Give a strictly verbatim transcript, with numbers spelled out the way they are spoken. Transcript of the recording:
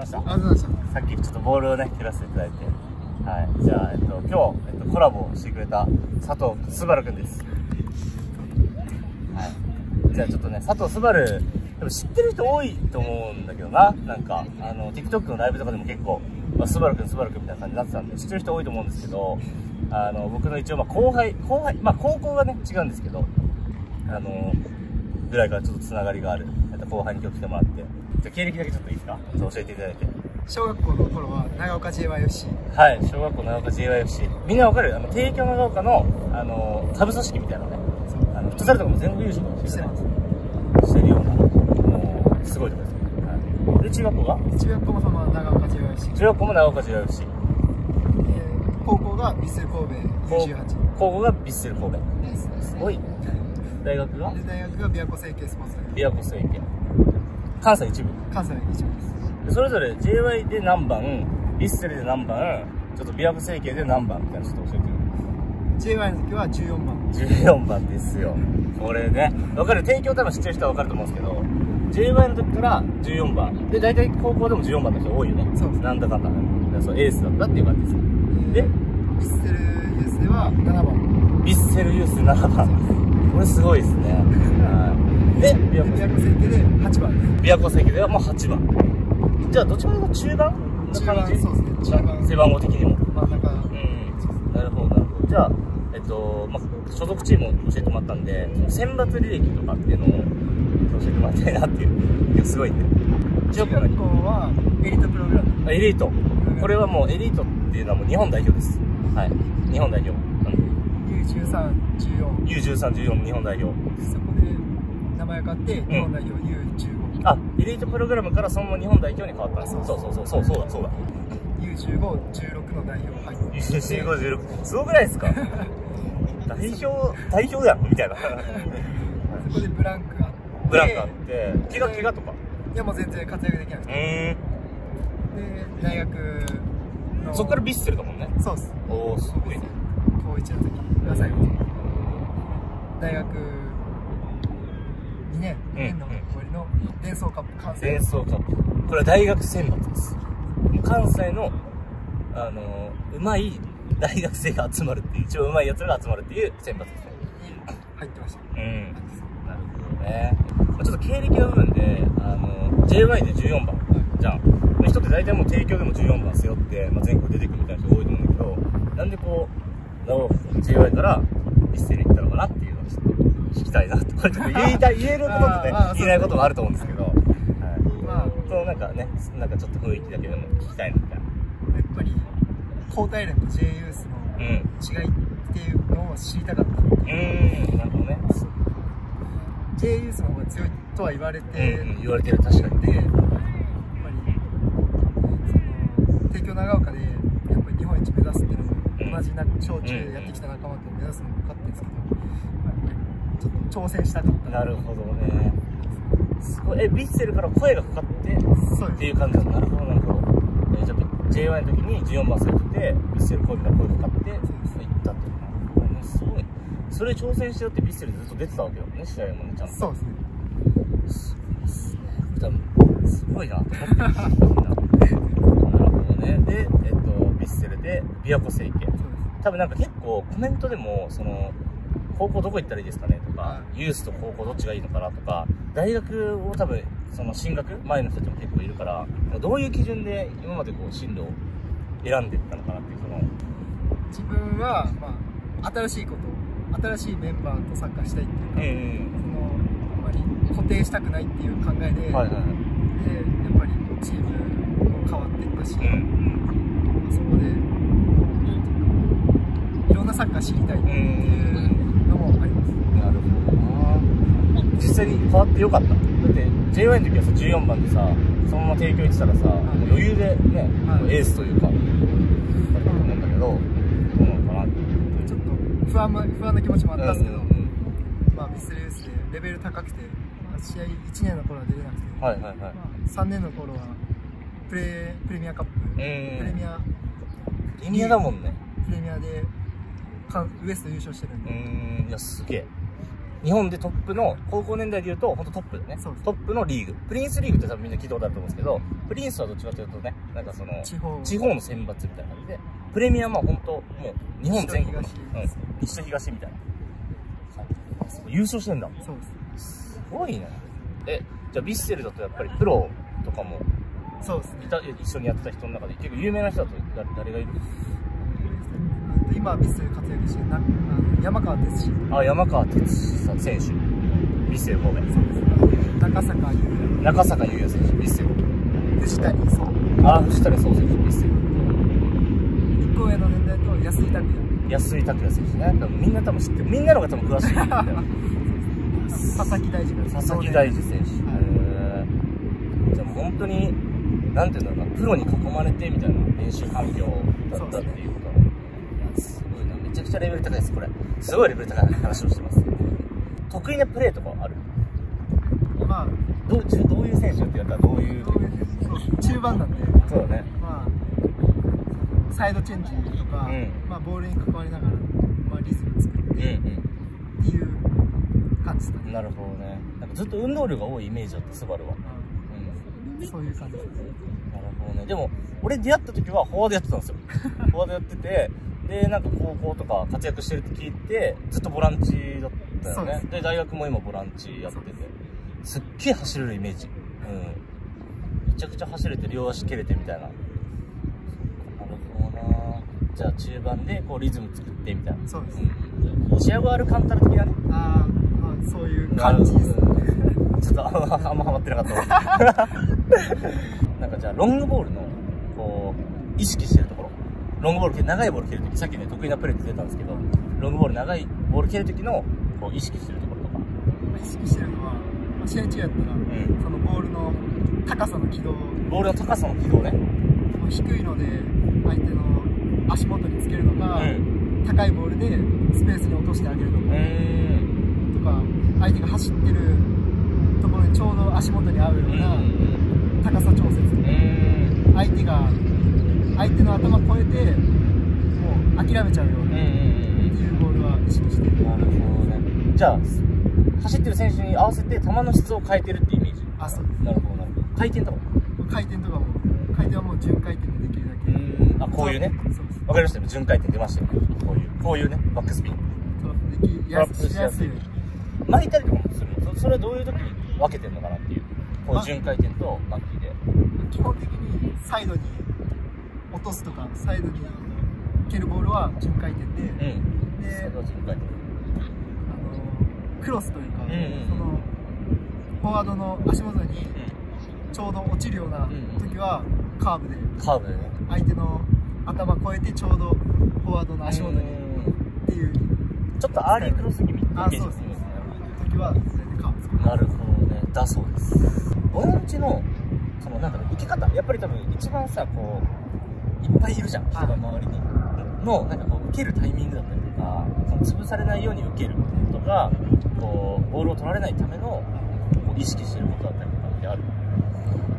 ました。 ありがとうございました。 さっきちょっとボールをね蹴らせていただいて、はい、じゃあ、えっと、今日、えっと、コラボしてくれた佐藤すばるくんです。はい、じゃあちょっとね、佐藤すばる、でも知ってる人多いと思うんだけどな、なんか、あの、TikTok のライブとかでも結構、まあ、すばるくん、すばるくんみたいな感じになってたんで、知ってる人多いと思うんですけど、あの、僕の一応、まあ、後輩、後輩、まあ、高校がね、違うんですけど、あの、ぐらいからちょっとつながりがある、えっと、後輩に今日来てもらって、じゃあ経歴だけちょっといいですか、教えていただいて。 小学校の頃は長岡 ジェイワイエフシー。 はい、小学校長岡 ジェイワイエフシー。みんなわかる？あの、帝京長岡の、あの、下部組織みたいなね。あの、フットサルとかも全国優勝してます。してるような、もう、すごいところです。はい。で、中学校が中学校もその長岡 ジェイワイエフシー。 中学校も長岡 ジェイワイエフシー。 高校がヴィッセル神戸 ユーじゅうはち。 高校がヴィッセル神戸。すごい。大学がで、大学が琵琶湖成蹊スポーツ大学。 琵琶湖成蹊。関西一部。 関西一部です。 それぞれ ジェイワイ で何番、ヴィッセルで何番、ちょっと琵琶湖成蹊で何番みたいなちょっと教えてくれる。 ジェイワイ の時はじゅうよんばん。 じゅうよんばんですよ。これね、わかる、帝京多分知ってる人はわかると思うんですけど、ジェイワイ の時からじゅうよんばん。で、大体高校でもじゅうよんばんの人多いよね。 そうです。 なんだかんだ。そう、エースだったっていう感じです。で、 ヴィッセルユースではななばん。 ヴィッセルユースななばん。これすごいですね。はい。で、 琵琶湖成蹊ではちばん。 琵琶湖成蹊ではもうはちばん。じゃあどっちかというと中盤な感じ？ そうですね。中盤。 背番号的にも。 真ん中。 うん。なるほどなるほど。じゃあえっとまあ所属チームを教えてもらったんで、選抜履歴とかっていうのを教えてもらいたいなっていう。いやすごいんで。 中学校はエリートプログラム。 エリート。これはもうエリートっていうのはもう日本代表です。はい。日本代表。 ユーじゅうさん、じゅうよん。 ユーじゅうさん、じゅうよん日本代表。 そこで名前が変わって日本代表 ユーじゅうご。 あ、エリートプログラムからそのまま日本代表に変わったんです。そうそうそうそうそうだそうだ。 ユーじゅうご、じゅうろくの代表入って。 ユーじゅうご、じゅうろく。すごくないですか？代表代表やんみたいな。 そこでブランクがあって。 ブランクあって、怪我怪我とか。 いやもう全然活躍できなくて。で大学の。 そっからヴィッセルだもんね。 そうっす。 おおすごいね。 高一の時が最後。大学にねん、にねんの終わりのデンソーカップ関西。 デンソーカップ。これは大学選抜です。関西のあのうまい大学生が集まるっていう、一番うまいやつらが集まるっていう選抜ですね。 入ってました。 うん。なるほどね。まあ、ちょっと経歴の部分で、あの ジェイワイ でじゅうよんばん、はい、じゃん。人って大体もう帝京でもじゅうよんばん背負って、まあ、全国出てくるみたいな人多いと思うんだけど、なんでこう ジェイワイ からヴィッセルに行ったのかなっていうのをちょっと聞きたいなって。これちょっと言いたい言えることとね言えないこともあると思うんですけど、はい、まあそのなんかね、なんかちょっと雰囲気だけでも聞きたいなみたいな。 やっぱり高体連と J ユースの違いっていうのを知りたかった。うん、 うんなるほどね。 J ユースの方が強いとは言われて、 うん、言われてる。確かに。で帝京長岡でやっぱり日本一目指すっていうのも同じな小中やってきた仲間と目指すのも分かってるんですけど、やっぱりちょっと挑戦したかった。 なるほどね。すごい。え、ヴィッセルから声がかかってっていう感じだ。なるほどなるほど。え、じゃあ ジェイワイ の時にじゅうよんばん背負ってて、ヴィッセル声が声かかって行ったっていう。なるほどね。すごい。それ挑戦してよってヴィッセルでずっと出てたわけよね、試合もね、ちゃんと。 そうですね。 すごいっすね。多分すごいなと思って。で、えっと、ヴィッセルで琵琶湖成蹊。多分なんか結構コメントでも、その、高校どこ行ったらいいですかねとか、ユースと高校どっちがいいのかなとか、大学を多分、その進学前の人たちも結構いるから、どういう基準で今までこう進路を選んでいったのかなっていう、その。 自分は、まあ、新しいこと、新しいメンバーとサッカーしたいっていうか、えー、その、あまり固定したくないっていう考えで、はいはいはい、で、やっぱりチームも変わっていったし、うん、そこで、いろんなサッカー知りたいっていうのもあります。 なるほどな。実際に変わってよかった。だって ジェイワイ の時はさじゅうよんばんでさ、そのまま帝京行ってたらさ、はい、余裕でね、はい、エースというかだと思うんだけど、どうなのかなって。 ちょっと不安も不安な気持ちもあったんですけど、うんうん、まあヴィッセルユースでレベル高くて、まあ、試合いちねんの頃は出れなくて、はいはいはい、まあ、さんねんの頃はプレプレミアカップ、プレミアプレミアだもんね。 プレミアでウエスト優勝してるんで。 うん、いやすげえ。 日本でトップの、高校年代で言うと、ほんとトップだね。トップのリーグ。プリンスリーグって多分みんな聞いたことあると思うんですけど、プリンスはどっちかというとね、なんかその、地方、地方の選抜みたいな感じで、プレミアムはほんと、もう、日本全国の、うん、西と東みたいな。優勝してんだ。 そうです。 すごいね。え、じゃあヴィッセルだとやっぱりプロとかも、 そうですね。 いた、一緒にやってた人の中で、結構有名な人だと誰誰がいる？ 今、ヴィッセル活躍してるな、山川哲司。 あ、山川哲司さん選手。ヴィッセル神戸。 そうです。中坂優也。 中坂優也選手、ヴィッセル。 藤谷壮。 あ、藤谷壮選手、ヴィッセル。 一個上の年代と安井拓也。 安井拓也選手ね。多分みんな多分知ってる。みんなの方が多分詳しい。 佐々木大二。 佐々木大二選手。へー。じゃあもう本当に、なんていうんだろうな、プロに囲まれてみたいな練習環境だったっていうこと。すごいな、めちゃくちゃレベル高いです、これ。すごいレベル高い話をしてます。得意なプレーとかある？ まあ、 どう、どういう選手って言ったらどういう？ 中盤なんで。 そうだね。 まあ、サイドチェンジとか、うん、まあ、ボールに関わりながら、まあ、リズム作って、うんうん、っていう感じですね。 なるほどね。なんかずっと運動量が多いイメージだった、スバルは。 うん、そういう感じですね。 なるほどね。でも、俺出会った時はフォワードやってたんですよ。フォワードやってて、で、なんか高校とか活躍してるって聞いて、ずっとボランチだったよね。で、大学も今ボランチやってて、すっげえ走れるイメージ。うん。めちゃくちゃ走れて、両足蹴れてみたいな。なるほどな。じゃあ中盤でこうリズム作ってみたいな。 そうです。 うん。シアゴアルカンタラ的なね。 ああ、まあ、そういう感じですね。 ちょっとあんまハマってなかったなんかじゃあロングボールのこう意識してるところ、ロングボール、長いボール蹴るとき、さっきね得意なプレーって出たんですけど、ロングボール、長いボール蹴るときのこう意識してるところとか。 意識してるのは、試合中やったら、うん、そのボールの高さの軌道、 ボールの高さの軌道ね。 低いので相手の足元につけるのか、うん、高いボールでスペースに落としてあげるのか、とか、相手が走ってるところにちょうど足元に合うような高さ調節、相手が相手の頭を越えてもう諦めちゃうようなっていうボールは意識してる。 なるほどね。じゃあ走ってる選手に合わせて球の質を変えてるってイメージ。 あ、そうです。 なるほどなるほど。回転とかも回転とかも回転はもう順回転でできるだけ。 うん、あ、こういうね。そうです。わかりましたよ。順回転出ましたよね。こういうこういうね、バックスピン。 そう、できやすい。しやすい。 巻いたりとかもするの？それはどういう時に分けてるのかなっていう。こう順回転と巻きで。 基本的にサイドに落とすとか、サイドに蹴るボールは順回転で、うん、で、 それは順回転。 あのクロスというか、うんうん、そのフォワードの足元にちょうど落ちるような時はカーブで、 カーブでね。 相手の頭越えてちょうどフォワードの足元にっていう。 ちょっとアーリークロス気味ってイメージですね。時は全然カーブです。 なるほどね。だそうです。ボランチのそのなんだろう、受け方、やっぱり多分一番さ、こういっぱいいるじゃん、人が周りにの、なんかこう受けるタイミングだったりとか、その潰されないように受けるとか、こうボールを取られないためのこう意識してることだったりとかってある？